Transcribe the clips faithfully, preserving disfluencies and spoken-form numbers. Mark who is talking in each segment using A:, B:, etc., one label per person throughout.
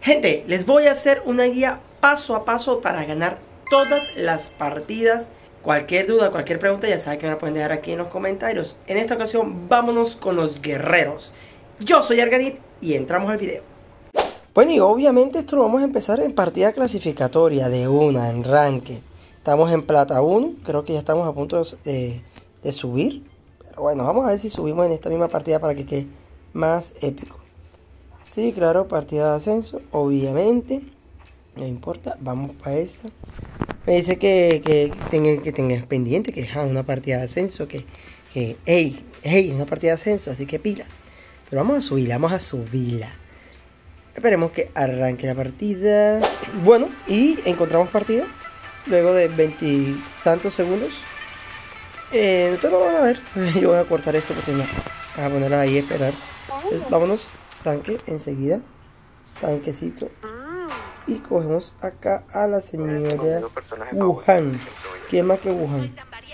A: Gente, les voy a hacer una guía paso a paso para ganar todas las partidas. Cualquier duda, cualquier pregunta, ya saben que me la pueden dejar aquí en los comentarios. En esta ocasión, vámonos con los guerreros. Yo soy Argadit y entramos al video. Bueno, y obviamente esto lo vamos a empezar en partida clasificatoria de una, en Ranked. Estamos en plata uno, creo que ya estamos a punto de, de subir. Pero bueno, vamos a ver si subimos en esta misma partida para que quede más épico. Sí, claro, partida de ascenso, obviamente. No importa, vamos para esa. Me dice que, que, tenga, que tengas pendiente, que es ah, una partida de ascenso, que, que, hey, hey, una partida de ascenso, así que pilas. Pero vamos a subirla, vamos a subirla. Esperemos que arranque la partida. Bueno, y encontramos partida. Luego de veintitantos segundos. Eh, ustedes lo van a ver. Yo voy a cortar esto porque no. Voy a ponerla ahí a esperar. Entonces, vámonos, tanque, enseguida. Tanquecito. Y cogemos acá a la señora Wuhan. ¿Quién más que Wuhan?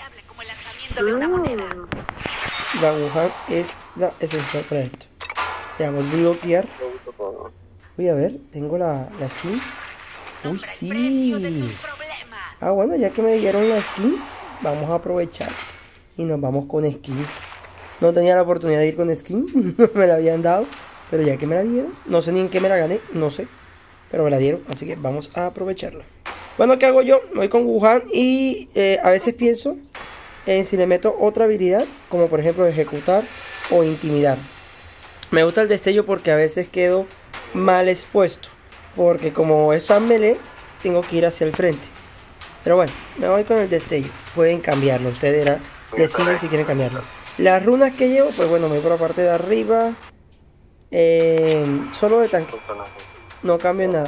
A: La Wuhan es la esencial para esto. Ya vamos a bloquear. Voy a ver, tengo la, la skin. Uy, sí. Ah, bueno, ya que me dieron la skin, vamos a aprovechar. Y nos vamos con skin. No tenía la oportunidad de ir con skin. No me la habían dado. Pero ya que me la dieron, no sé ni en qué me la gané, no sé. Pero me la dieron, así que vamos a aprovecharla. Bueno, ¿qué hago yo? Me voy con Wuhan y eh, a veces pienso en si le meto otra habilidad, como por ejemplo ejecutar o intimidar. Me gusta el destello porque a veces quedo mal expuesto, porque como es tan melee, tengo que ir hacia el frente. Pero bueno, me voy con el destello. Pueden cambiarlo, ustedes deciden si quieren cambiarlo. Las runas que llevo, pues bueno, me voy por la parte de arriba. eh, Solo de tanque. No cambio nada.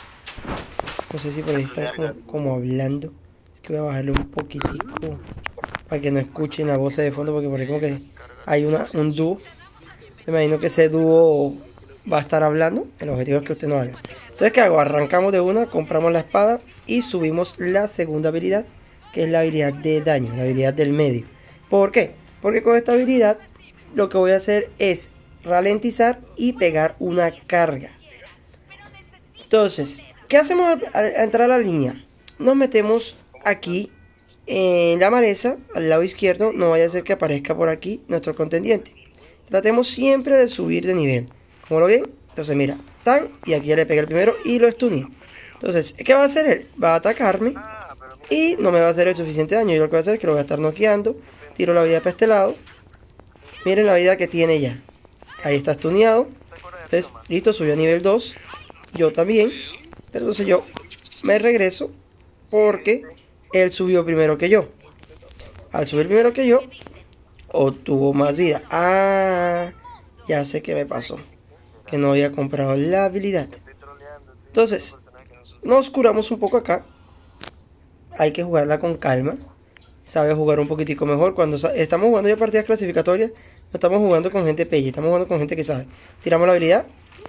A: No sé si por ahí están como, como hablando. Es que voy a bajarle un poquitico para que no escuchen la voz de fondo, porque por ahí como que hay una, un dúo. Me imagino que ese dúo va a estar hablando. El objetivo es que usted no hable. Entonces, ¿qué hago? Arrancamos de una, compramos la espada y subimos la segunda habilidad, que es la habilidad de daño, la habilidad del medio. ¿Por qué? Porque con esta habilidad lo que voy a hacer es ralentizar y pegar una carga. Entonces, ¿qué hacemos al, al entrar a la línea? Nos metemos aquí en la maleza, al lado izquierdo. No vaya a ser que aparezca por aquí nuestro contendiente. Tratemos siempre de subir de nivel. ¿Cómo lo ven? Entonces mira, tan, y aquí ya le pegué el primero y lo stuneé. Entonces, ¿qué va a hacer él? Va a atacarme y no me va a hacer el suficiente daño. Yo lo que voy a hacer es que lo voy a estar noqueando. Tiro la vida para este lado. Miren la vida que tiene ya. Ahí está stuneado. Entonces, listo, subió a nivel dos. Yo también. Pero entonces yo me regreso porque él subió primero que yo. Al subir primero que yo, obtuvo más vida. Ah, ya sé qué me pasó. Que no había comprado la habilidad. Entonces, nos curamos un poco acá. Hay que jugarla con calma. Sabe jugar un poquitico mejor. Cuando estamos jugando ya partidas clasificatorias, no estamos jugando con gente pelle. Estamos jugando con gente que sabe. Tiramos la habilidad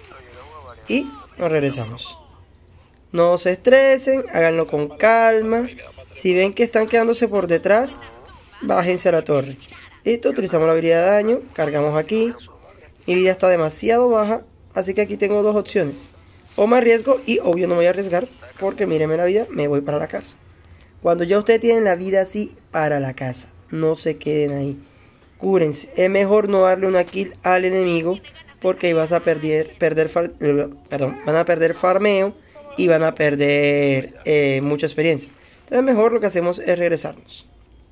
A: y nos regresamos. No se estresen, háganlo con calma. Si ven que están quedándose por detrás, bájense a la torre. Listo, utilizamos la habilidad de daño, cargamos aquí. Mi vida está demasiado baja, así que aquí tengo dos opciones. O me arriesgo y obvio no me voy a arriesgar, porque mírenme la vida, me voy para la casa. Cuando ya ustedes tienen la vida así, para la casa. No se queden ahí. Cúrense. Es mejor no darle una kill al enemigo, porque ahí vas a perder, perder far, perdón, van a perder farmeo y van a perder eh, mucha experiencia. Entonces mejor lo que hacemos es regresarnos.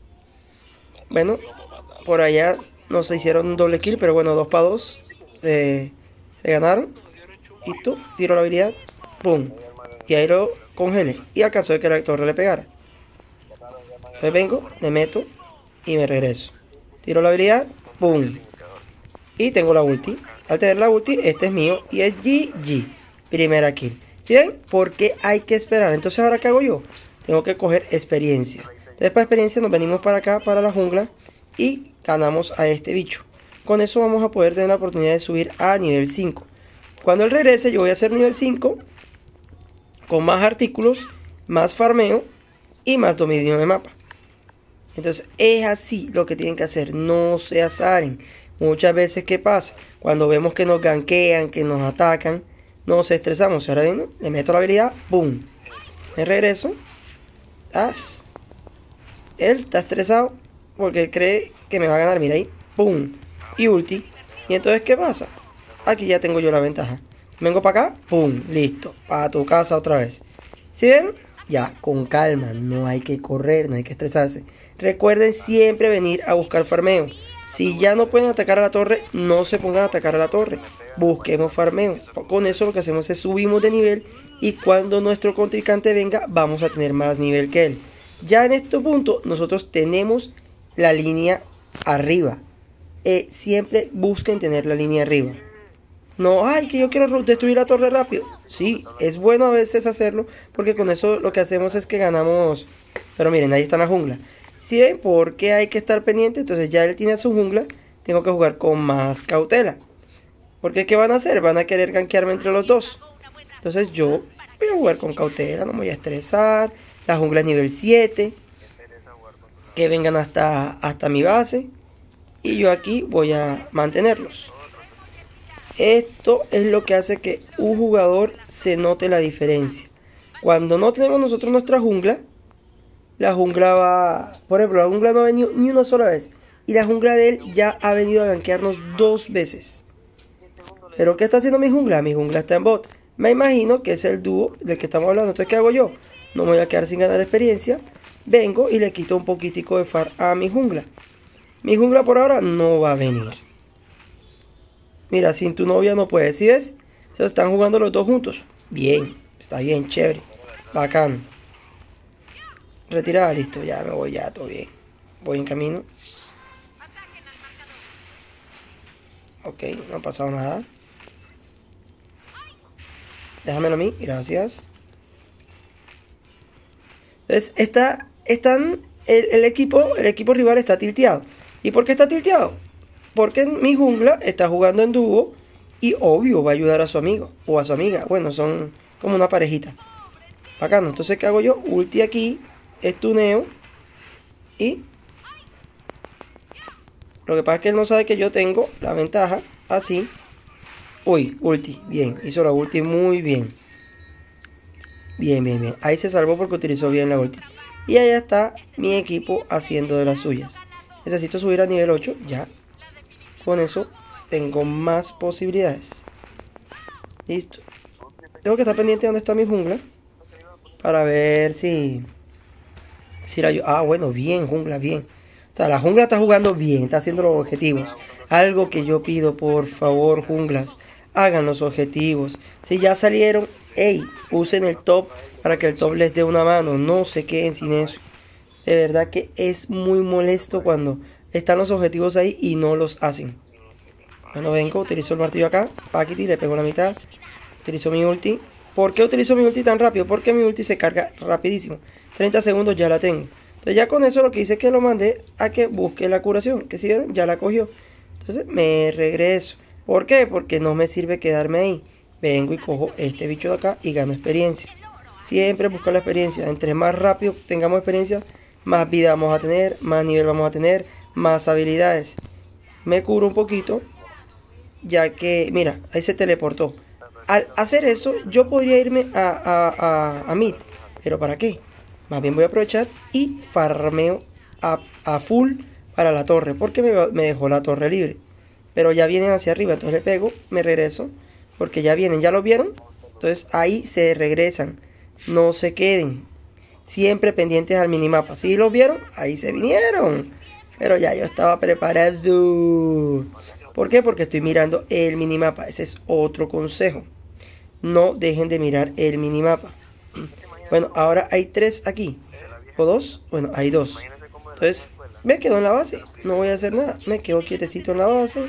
A: Bueno, por allá nos hicieron un doble kill, pero bueno, dos para dos se, se ganaron. Listo, tiro la habilidad, pum, y ahí lo congelé y alcanzó de que la torre le pegara. Entonces vengo, me meto y me regreso. Tiro la habilidad, pum, y tengo la ulti. Al tener la ulti, este es mío y es G G. Primera kill. ¿Sí ven? Porque hay que esperar. Entonces, ¿ahora qué hago yo? Tengo que coger experiencia. Entonces, para experiencia nos venimos para acá, para la jungla, y ganamos a este bicho. Con eso vamos a poder tener la oportunidad de subir a nivel cinco. Cuando él regrese, yo voy a hacer nivel cinco, con más artículos, más farmeo y más dominio de mapa. Entonces, es así lo que tienen que hacer. No se azaren. Muchas veces, ¿qué pasa? Cuando vemos que nos gankean, que nos atacan, Nos estresamos. Ahora viene, le meto la habilidad. ¡Pum! Me regreso. ¡As! Él está estresado porque él cree que me va a ganar. Mira ahí. ¡Pum! Y ulti. Y entonces, ¿qué pasa? Aquí ya tengo yo la ventaja. Vengo para acá. ¡Pum! Listo. Para tu casa otra vez. ¿Sí ven? Ya, con calma. No hay que correr, no hay que estresarse. Recuerden siempre venir a buscar farmeo. Si ya no pueden atacar a la torre, no se pongan a atacar a la torre. Busquemos farmeo. Con eso lo que hacemos es subimos de nivel. Y cuando nuestro contrincante venga, vamos a tener más nivel que él. Ya en este punto, nosotros tenemos la línea arriba. Eh, siempre busquen tener la línea arriba. No, ay, que yo quiero destruir la torre rápido. Sí, es bueno a veces hacerlo, porque con eso lo que hacemos es que ganamos. Pero miren, ahí está la jungla. Si ven por qué hay que estar pendiente, entonces ya él tiene su jungla. Tengo que jugar con más cautela. Porque ¿qué van a hacer? Van a querer gankearme entre los dos. Entonces yo voy a jugar con cautela, no me voy a estresar. La jungla es nivel siete. Que vengan hasta, hasta mi base. Y yo aquí voy a mantenerlos. Esto es lo que hace que un jugador se note la diferencia. Cuando no tenemos nosotros nuestra jungla, la jungla va... Por ejemplo, la jungla no ha venido ni una sola vez. Y la jungla de él ya ha venido a gankearnos dos veces. ¿Pero qué está haciendo mi jungla? Mi jungla está en bot. Me imagino que es el dúo del que estamos hablando. Entonces, ¿qué hago yo? No me voy a quedar sin ganar experiencia. Vengo y le quito un poquitico de far a mi jungla. Mi jungla por ahora no va a venir. Mira, sin tu novia no puedes. ¿Sí ves? Se están jugando los dos juntos. Bien, está bien, chévere. Bacán. Retirada, listo, ya me voy, ya, todo bien. Voy en camino. Ok, no ha pasado nada. Déjamelo a mí, gracias. Entonces, está, están, el, el equipo, el equipo rival está tilteado. ¿Y por qué está tilteado? Porque mi jungla está jugando en dúo y obvio va a ayudar a su amigo o a su amiga. Bueno, son como una parejita. Bacano. Entonces, ¿qué hago yo? Ulti aquí, estuneo y... Lo que pasa es que él no sabe que yo tengo la ventaja. Así. Uy, ulti. Bien, hizo la ulti muy bien. Bien, bien, bien. Ahí se salvó porque utilizó bien la ulti. Y allá está mi equipo haciendo de las suyas. Necesito subir a nivel ocho. Ya. Con eso tengo más posibilidades. Listo. Tengo que estar pendiente de dónde está mi jungla. Para ver si... si la yo... Ah, bueno, bien, jungla, bien. O sea, la jungla está jugando bien. Está haciendo los objetivos. Algo que yo pido, por favor, junglas. Hagan los objetivos. Si ya salieron, hey, usen el top para que el top les dé una mano. No se queden sin eso. De verdad que es muy molesto cuando están los objetivos ahí y no los hacen. Bueno, vengo, utilizo el martillo acá. Paquiti, le pego la mitad. Utilizo mi ulti. ¿Por qué utilizo mi ulti tan rápido? Porque mi ulti se carga rapidísimo. treinta segundos ya la tengo. Entonces ya con eso lo que hice es que lo mandé a que busque la curación. Que si vieron, ya la cogió. Entonces me regreso. ¿Por qué? Porque no me sirve quedarme ahí. Vengo y cojo este bicho de acá y gano experiencia. Siempre buscar la experiencia. Entre más rápido tengamos experiencia, más vida vamos a tener, más nivel vamos a tener, más habilidades. Me curo un poquito, ya que, mira, ahí se teleportó. Al hacer eso, yo podría irme a, a, a, a mid. ¿Pero para qué? Más bien voy a aprovechar y farmeo a, a full para la torre, porque me, me dejó la torre libre. Pero ya vienen hacia arriba, entonces le pego, me regreso, porque ya vienen, ¿ya lo vieron? Entonces ahí se regresan, no se queden. Siempre pendientes al minimapa. ¿Sí lo vieron? Ahí se vinieron. Pero ya yo estaba preparado. ¿Por qué? Porque estoy mirando el minimapa. Ese es otro consejo. No dejen de mirar el minimapa. Bueno, ahora hay tres aquí. ¿O dos? Bueno, hay dos. Entonces, me quedo en la base. No voy a hacer nada. Me quedo quietecito en la base.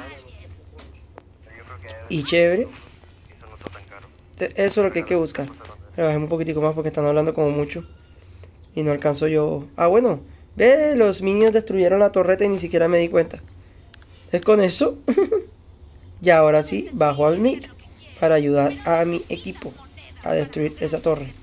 A: Y chévere. Eso es lo que hay que buscar. Bajemos un poquitico más porque están hablando como mucho. Y no alcanzo yo. Ah, bueno. Ve, los minions destruyeron la torreta y ni siquiera me di cuenta. Es con eso. Y ahora sí, bajo al mid para ayudar a mi equipo a destruir esa torre.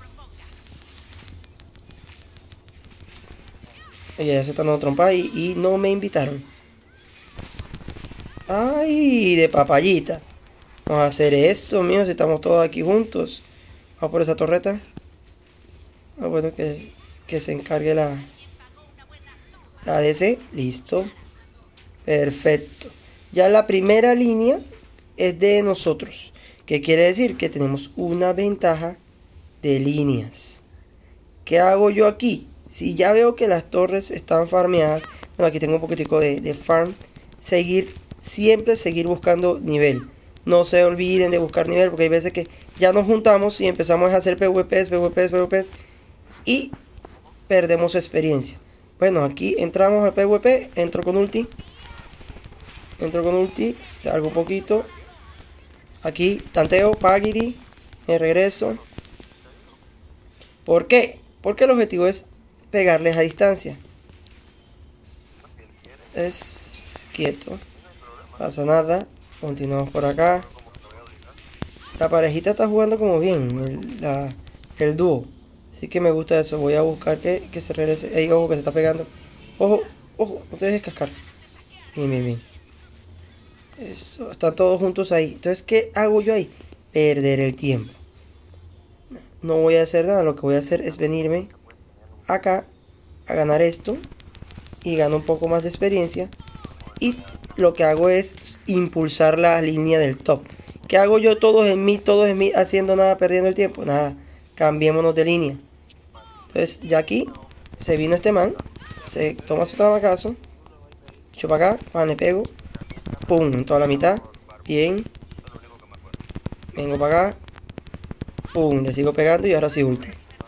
A: Y ya se están dando trompa y, y no me invitaron. Ay, de papayita. Vamos a hacer eso, mío, si estamos todos aquí juntos. Vamos por esa torreta. Ah, bueno, que, que se encargue la, la A D C. Listo. Perfecto. Ya la primera línea es de nosotros. ¿Qué quiere decir? Que tenemos una ventaja de líneas. ¿Qué hago yo aquí? Si ya veo que las torres están farmeadas. Bueno, aquí tengo un poquitico de, de farm. Seguir, siempre seguir buscando nivel. No se olviden de buscar nivel, porque hay veces que ya nos juntamos y empezamos a hacer PvPs, PvPs, PvPs y perdemos experiencia. Bueno, aquí entramos a PvP, entro con ulti. Entro con ulti, salgo un poquito. Aquí, tanteo, Pagiri, me regreso. ¿Por qué? Porque el objetivo es pegarles a distancia. Es quieto, pasa nada. Continuamos por acá. La parejita está jugando como bien, el, la, el dúo. Así que me gusta eso. Voy a buscar que, que se regrese. Ey, ojo, que se está pegando. Ojo, ojo, no te dejes cascar. Bien, bien, bien. Eso, están todos juntos ahí. Entonces, ¿qué hago yo ahí? Perder el tiempo. No voy a hacer nada. Lo que voy a hacer es venirme acá a ganar esto. Y gano un poco más de experiencia. Y lo que hago es impulsar la línea del top. ¿Qué hago yo? Todos en mí, todos en mí, haciendo nada, perdiendo el tiempo. Nada, cambiémonos de línea. Entonces, ya aquí se vino este man. Se toma su tabacazo. Echo para acá, pan, le pego. Pum, en toda la mitad. Bien. Vengo para acá. Pum, le sigo pegando y ahora sí ulti.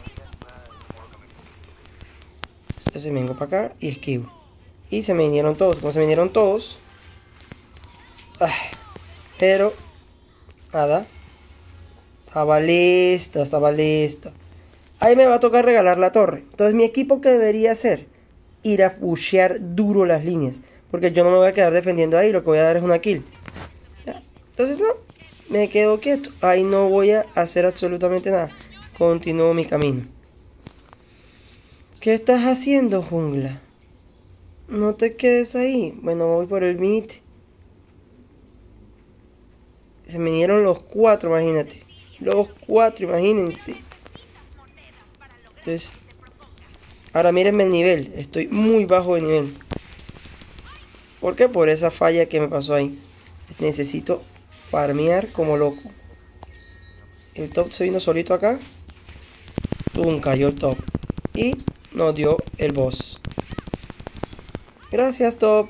A: Entonces vengo para acá y esquivo. Y se me vinieron todos. Como se me vinieron todos. Ah, pero nada. Estaba listo, estaba listo. Ahí me va a tocar regalar la torre. Entonces mi equipo, ¿qué debería hacer? Ir a pushear duro las líneas. Porque yo no me voy a quedar defendiendo ahí. Lo que voy a dar es una kill. ¿Ya? Entonces no. Me quedo quieto. Ahí no voy a hacer absolutamente nada. Continúo mi camino. ¿Qué estás haciendo, jungla? No te quedes ahí. Bueno, voy por el mid. Se me vinieron los cuatro, imagínate. Los cuatro, imagínense. Entonces, ahora mírenme el nivel. Estoy muy bajo de nivel. ¿Por qué? Por esa falla que me pasó ahí. Necesito farmear como loco. El top se vino solito acá. Pum, cayó el top. Y nos dio el boss. Gracias, top.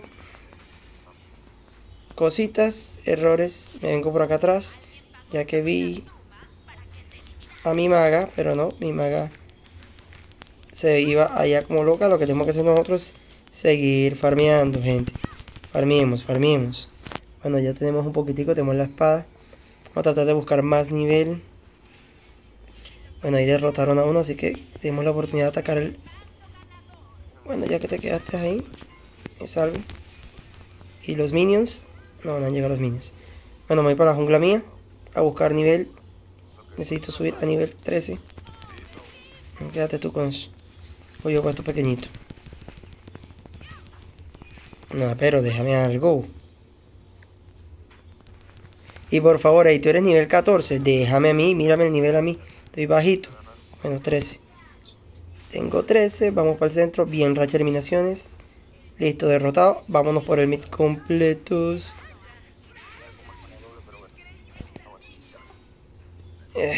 A: Cositas, errores. Me vengo por acá atrás. Ya que vi a mi maga. Pero no, mi maga se iba allá como loca. Lo que tenemos que hacer nosotros es seguir farmeando, gente. Farmiemos, farmiemos. Bueno, ya tenemos un poquitico. Tenemos la espada. Vamos a tratar de buscar más nivel. Bueno, ahí derrotaron a uno. Así que tenemos la oportunidad de atacar el... Bueno, ya que te quedaste ahí, me salgo. Y los minions. No, no han llegado los minions. Bueno, me voy para la jungla mía a buscar nivel. Necesito subir a nivel trece. Quédate tú con eso. Voy yo con esto pequeñito. No, pero déjame algo. Y por favor, ahí tú eres nivel catorce. Déjame a mí, mírame el nivel a mí. Estoy bajito. Bueno, trece. Tengo trece. Vamos para el centro. Bien, racha de eliminaciones. Listo, derrotado. Vámonos por el mid completos. Eh.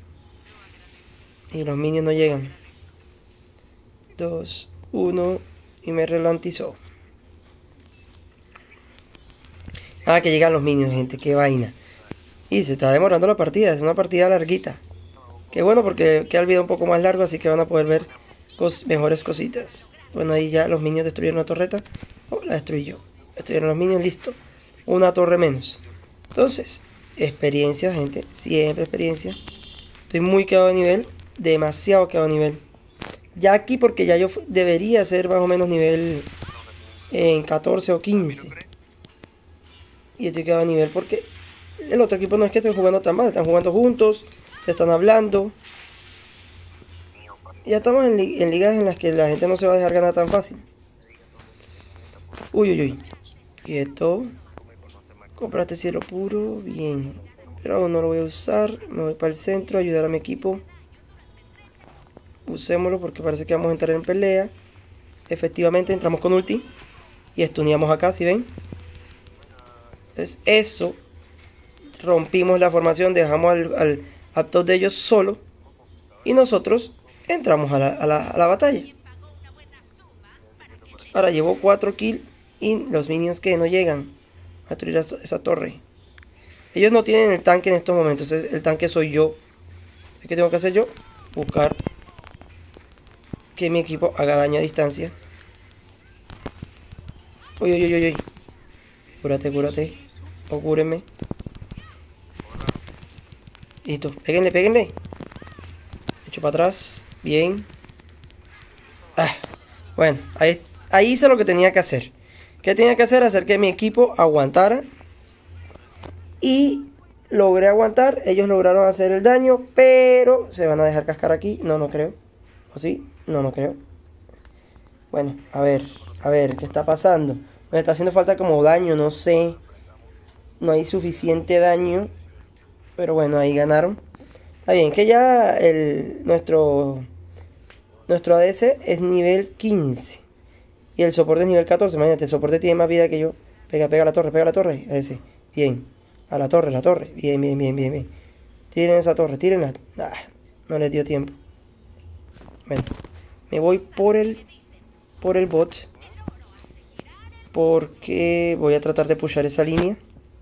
A: Y los minions no llegan. dos, uno. Y me relantizó. Ah, que llegan los minions, gente. Qué vaina. Y se está demorando la partida. Es una partida larguita. Qué bueno porque queda el video un poco más largo. Así que van a poder ver cos mejores cositas. Bueno, ahí ya los minions destruyeron la torreta. Oh, la destruí yo. Destruyeron los minions, listo. Una torre menos. Entonces, experiencia, gente. Siempre experiencia. Estoy muy quedado de nivel. Demasiado quedado de nivel. Ya aquí porque ya yo debería ser más o menos nivel en catorce o quince. Y estoy quedado de nivel porque el otro equipo no es que estén jugando tan mal. Están jugando juntos. Se están hablando. Ya estamos en, li en ligas en las que la gente no se va a dejar ganar tan fácil. Uy, uy, uy. Quieto. Compraste cielo puro. Bien. pero aún no lo voy a usar. Me voy para el centro a ayudar a mi equipo. Usémoslo porque parece que vamos a entrar en pelea. Efectivamente entramos con ulti y estuneamos acá, si ven. Entonces eso, rompimos la formación, dejamos al, al, al top de ellos solo y nosotros entramos a la, a la, a la batalla. Ahora llevo cuatro kills y los minions que no llegan a destruir esa, esa torre. Ellos no tienen el tanque en estos momentos, el tanque soy yo. ¿Qué tengo que hacer yo? Buscar que mi equipo haga daño a distancia. Uy, uy, uy, uy, uy. Cúrate, cúrate. O cúrenme. Listo. Péguenle, péguenle. Echo para atrás. Bien. Ah, bueno, ahí, ahí hice lo que tenía que hacer. ¿Qué tenía que hacer? Hacer que mi equipo aguantara. Y logré aguantar. Ellos lograron hacer el daño. Pero se van a dejar cascar aquí. No, no creo. ¿O sí? No, no creo. Bueno, a ver. A ver, ¿qué está pasando? Me está haciendo falta como daño, no sé. No hay suficiente daño. Pero bueno, ahí ganaron. Está bien, que ya el, nuestro, nuestro A D C es nivel quince. Y el soporte es nivel catorce. Imagínate, el soporte tiene más vida que yo. Pega, pega a la torre, pega a la torre. A D C. Bien. A la torre, la torre. Bien, bien, bien, bien, bien. Tiren esa torre, tírenla. Ah, no les dio tiempo. Bueno, me voy por el, por el bot. Porque voy a tratar de pushar esa línea.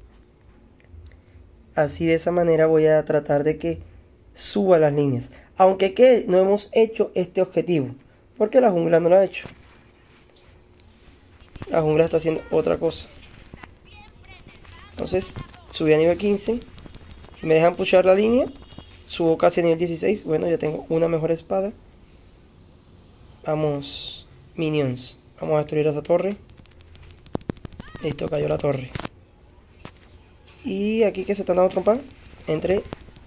A: Así de esa manera voy a tratar de que suba las líneas. Aunque que no hemos hecho este objetivo. Porque la jungla no lo ha hecho. La jungla está haciendo otra cosa. Entonces subí a nivel quince. Si me dejan pushar la línea, subo casi a nivel dieciséis. Bueno, ya tengo una mejor espada. Vamos, minions. Vamos a destruir esa torre. Listo, cayó la torre. Y aquí que se están dando trompa. Entré.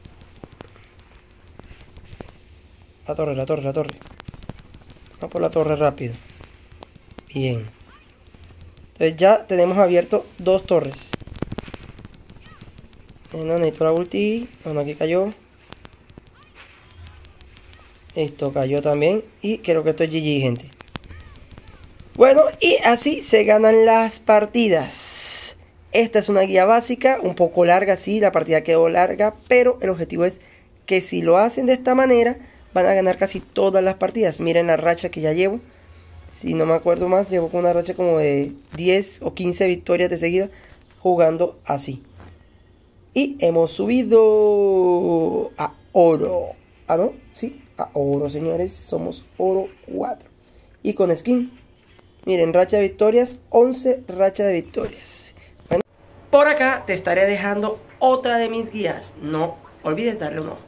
A: La torre, la torre, la torre. Vamos por la torre rápido. Bien. Entonces ya tenemos abierto dos torres. Eh, no necesito la ulti. Bueno, aquí cayó. Esto cayó también. Y creo que esto es G G, gente. Bueno, y así se ganan las partidas. Esta es una guía básica, un poco larga, sí, la partida quedó larga, pero el objetivo es que si lo hacen de esta manera, van a ganar casi todas las partidas. Miren la racha que ya llevo. Si no me acuerdo más, llevo con una racha como de diez o quince victorias de seguida jugando así. Y hemos subido a oro. ¿Ah, no? Sí, a oro, señores. Somos oro cuatro. Y con skin. Miren, racha de victorias, once racha de victorias. Bueno, por acá te estaré dejando otra de mis guías. No olvides darle un ojo.